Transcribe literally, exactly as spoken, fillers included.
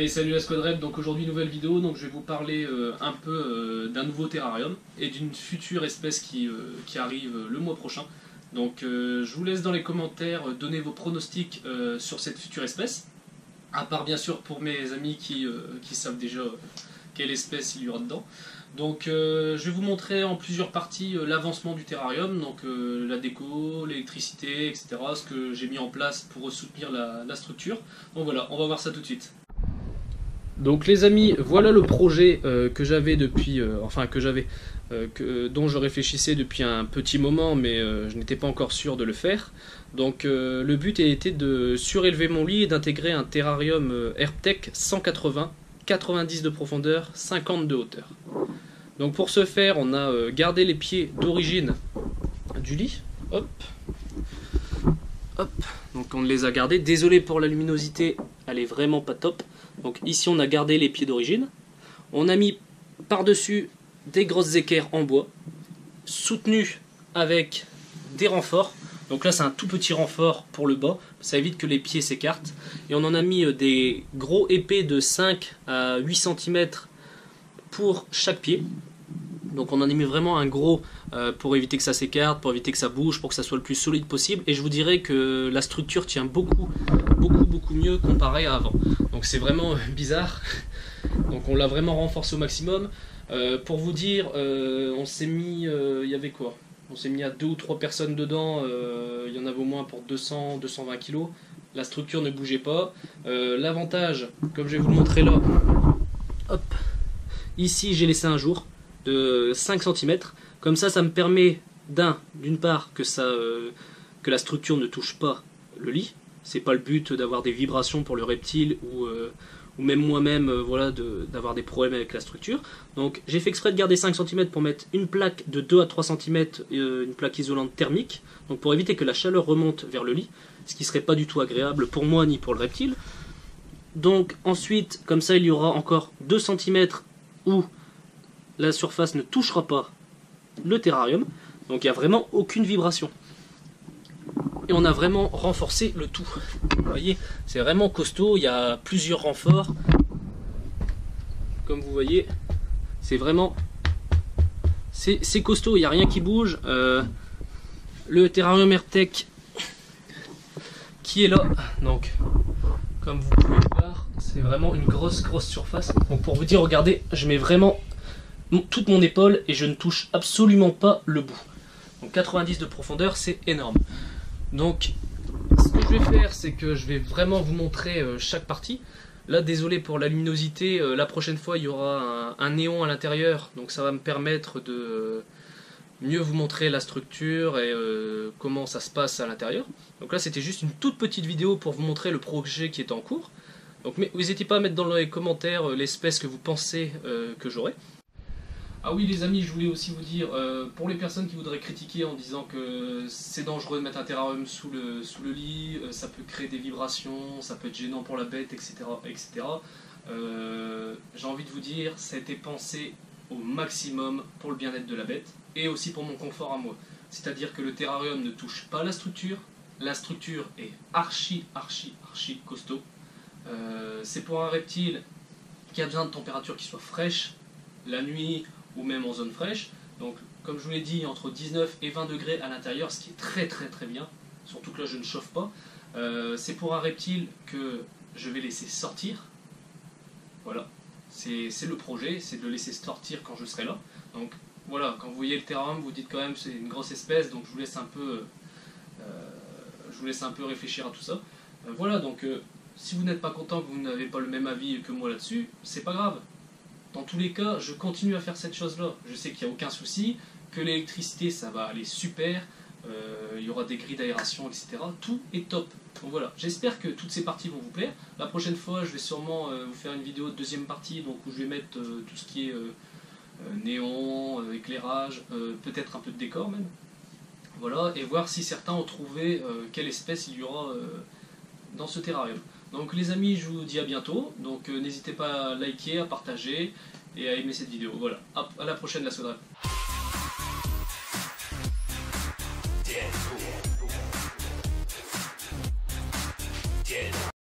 Hey, salut la Squad Rep, donc aujourd'hui nouvelle vidéo, donc je vais vous parler euh, un peu euh, d'un nouveau terrarium et d'une future espèce qui, euh, qui arrive euh, le mois prochain. Donc euh, je vous laisse dans les commentaires euh, donner vos pronostics euh, sur cette future espèce, à part bien sûr pour mes amis qui, euh, qui savent déjà euh, quelle espèce il y aura dedans. Donc euh, je vais vous montrer en plusieurs parties euh, l'avancement du terrarium, donc euh, la déco, l'électricité, et cetera, ce que j'ai mis en place pour soutenir la, la structure. Donc voilà, on va voir ça tout de suite. Donc les amis, voilà le projet euh, que j'avais depuis, euh, enfin que j'avais, euh, que, dont je réfléchissais depuis un petit moment, mais euh, je n'étais pas encore sûr de le faire. Donc euh, le but était de surélever mon lit et d'intégrer un terrarium euh, Herptech cent quatre-vingts, quatre-vingt-dix de profondeur, cinquante de hauteur. Donc pour ce faire, on a euh, gardé les pieds d'origine du lit. Hop, hop. Donc on les a gardés. Désolé pour la luminosité, elle est vraiment pas top. Donc ici on a gardé les pieds d'origine, on a mis par-dessus des grosses équerres en bois, soutenues avec des renforts. Donc là c'est un tout petit renfort pour le bas, ça évite que les pieds s'écartent. Et on en a mis des gros épais de cinq à huit centimètres pour chaque pied. Donc on en a mis vraiment un gros euh, pour éviter que ça s'écarte, pour éviter que ça bouge, pour que ça soit le plus solide possible. Et je vous dirais que la structure tient beaucoup, beaucoup, beaucoup mieux comparé à avant. Donc c'est vraiment euh, bizarre. Donc on l'a vraiment renforcé au maximum. Euh, pour vous dire, euh, on s'est mis, il euh, y avait quoi? On s'est mis à deux ou trois personnes dedans. Il euh, y en avait au moins pour deux cents, deux cent vingt kilos. La structure ne bougeait pas. Euh, L'avantage, comme je vais vous le montrer là, hop, ici j'ai laissé un jour de cinq centimètres, comme ça ça me permet d'un d'une part que ça euh, que la structure ne touche pas le lit. C'est pas le but d'avoir des vibrations pour le reptile ou, euh, ou même moi-même euh, voilà, d'avoir de, des problèmes avec la structure. Donc j'ai fait exprès de garder cinq centimètres pour mettre une plaque de deux à trois centimètres, euh, une plaque isolante thermique, donc pour éviter que la chaleur remonte vers le lit, ce qui serait pas du tout agréable pour moi ni pour le reptile. Donc ensuite, comme ça il y aura encore deux centimètres où la surface ne touchera pas le terrarium, donc il n'y a vraiment aucune vibration. Et on a vraiment renforcé le tout. Vous voyez, c'est vraiment costaud, il y a plusieurs renforts. Comme vous voyez, c'est vraiment... C'est costaud, il n'y a rien qui bouge. Euh, le terrarium Herptech qui est là, donc comme vous pouvez voir, c'est vraiment une grosse grosse surface. Donc pour vous dire, regardez, je mets vraiment toute mon épaule et je ne touche absolument pas le bout. Donc quatre-vingt-dix de profondeur, c'est énorme. Donc ce que je vais faire, c'est que je vais vraiment vous montrer euh, chaque partie. Là, désolé pour la luminosité, euh, la prochaine fois il y aura un, un néon à l'intérieur, donc ça va me permettre de euh, mieux vous montrer la structure et euh, comment ça se passe à l'intérieur. Donc là c'était juste une toute petite vidéo pour vous montrer le projet qui est en cours. Donc n'hésitez pas à mettre dans les commentaires euh, l'espèce que vous pensez euh, que j'aurai. Ah oui les amis, je voulais aussi vous dire, euh, pour les personnes qui voudraient critiquer en disant que c'est dangereux de mettre un terrarium sous le, sous le lit, euh, ça peut créer des vibrations, ça peut être gênant pour la bête, et cetera et cetera. Euh, J'ai envie de vous dire, ça a été pensé au maximum pour le bien-être de la bête et aussi pour mon confort à moi. C'est-à-dire que le terrarium ne touche pas la structure, la structure est archi, archi, archi costaud. Euh, c'est pour un reptile qui a besoin de température qui soit fraîche la nuit ou même en zone fraîche, donc comme je vous l'ai dit, entre dix-neuf et vingt degrés à l'intérieur, ce qui est très très très bien, surtout que là je ne chauffe pas. Euh, c'est pour un reptile que je vais laisser sortir, voilà, c'est le projet, c'est de le laisser sortir quand je serai là. Donc voilà, quand vous voyez le terrarium, vous dites quand même c'est une grosse espèce, donc je vous laisse un peu, euh, je vous laisse un peu réfléchir à tout ça. Euh, voilà, donc euh, si vous n'êtes pas content, que vous n'avez pas le même avis que moi là-dessus, c'est pas grave. Dans tous les cas, je continue à faire cette chose-là. Je sais qu'il n'y a aucun souci, que l'électricité, ça va aller super, euh, il y aura des grilles d'aération, et cetera. Tout est top. Donc voilà, j'espère que toutes ces parties vont vous plaire. La prochaine fois, je vais sûrement euh, vous faire une vidéo de deuxième partie, donc où je vais mettre euh, tout ce qui est euh, euh, néon, euh, éclairage, euh, peut-être un peu de décor même. Voilà, et voir si certains ont trouvé euh, quelle espèce il y aura euh, dans ce terrarium. Donc les amis, je vous dis à bientôt, donc euh, n'hésitez pas à liker, à partager et à aimer cette vidéo. Voilà, à, à la prochaine la Squad Rep.